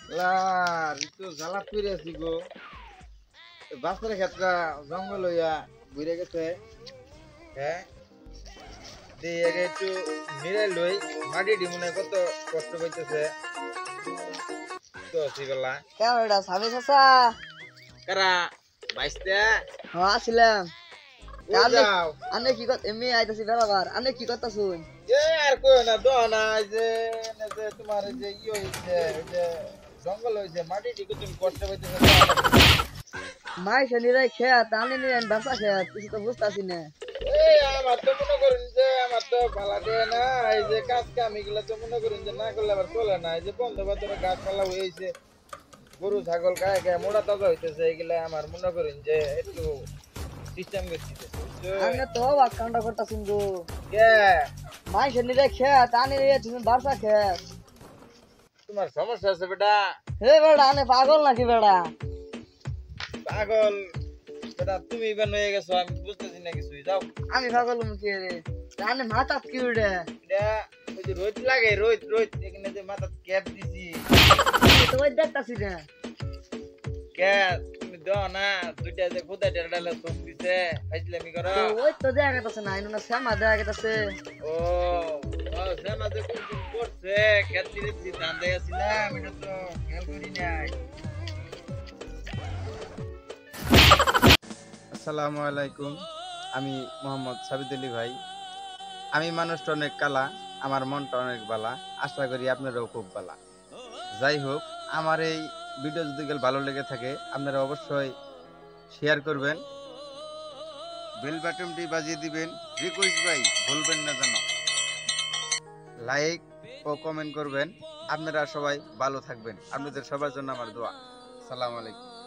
লার তো জ্বালা ফিরে আছি গো। বাসের ক্ষেত্রে জঙ্গল হইয়া ঘুরে গেছে। হ্যাঁ, দিয়ে আগে একটু মিলাই লই। মাটি মনে হয় কত কষ্ট পাইতেছে তো সিবেলা। কেন এটা সাবি চাচা? কারা বাইসতে হ্যাঁ আসিলাম। ও যাও। আনে কি কত এমনি আইতাছি বেড়াবার। আনে কি কথা শুন? আর কই না দো না এই যে তোমার এই যে হইছে এই যে জঙ্গল হইছে মাটি তুমি কষ্ট পাইতেছে। মাই শনিরাই খেত আনে নিলেন বাসা খেত কিছু তো বুঝতাছি না। এই আমার তো মনে করেন যে আমার তো ভালা দেয় না। এই যে কাজ কাম এগুলা তো মনে করেন যে না করলে আবার চলে না। এই যে বন্ধ বান্ধব গাছপালা হয়েছে, গরু ছাগল গায়ে গায়ে মোড়া তাজা হইতেছে, এগুলা আমার মনে করেন যে একটু সিস্টেম করতেছে। আনে তো অবাক কাণ্ড করতাছুন গো। কে মাই শনিরাই খেত আনে নিয়ে তুমি বাসা খেত। তোমার সমস্যা আছে বেটা? হে বেড়া আনে পাগল নাকি বেড়া? পাগল বেটা তুমি ইবেন হয়ে গেছো, আমি বুঝতেছি না কিছুই। যাও আমি পাগল মুখে রে। আনে মাথা কি উড়ে? এটা ওই যে রোদ লাগে, রোদ রোদ এখানে যে মাথা ক্যাপ দিছি। তো ওই দেখতাছি না। কে তুমি দাও না দুইটা যে খুদা ডালে চোখ দিছে ফাইজলামি করো। তো ওই তো দেখা গেতাছে না ইনো না শ্যামা দেখা গেতাছে। ও ও সে মাঝে কোন দিন করছে খেত দিয়েছি ধান দিয়েছি না, আমি তো খেয়াল করি নাই। আসসালামু আলাইকুম, আমি মোহাম্মদ সাবিদ আলী ভাই। আমি মানুষটা অনেক কালা, আমার মনটা অনেক বালা, আশা করি আপনারাও খুব বালা। যাই হোক, আমার এই ভিডিও যদি ভালো লেগে থাকে আপনারা অবশ্যই শেয়ার করবেন, বেল বাটনটি বাজিয়ে দিবেন। রিকোয়েস্ট ভাই ভুলবেন না যেন, লাইক ও কমেন্ট করবেন। আপনারা সবাই ভালো থাকবেন, আপনাদের সবার জন্য আমার দোয়া। আসসালামু আলাইকুম।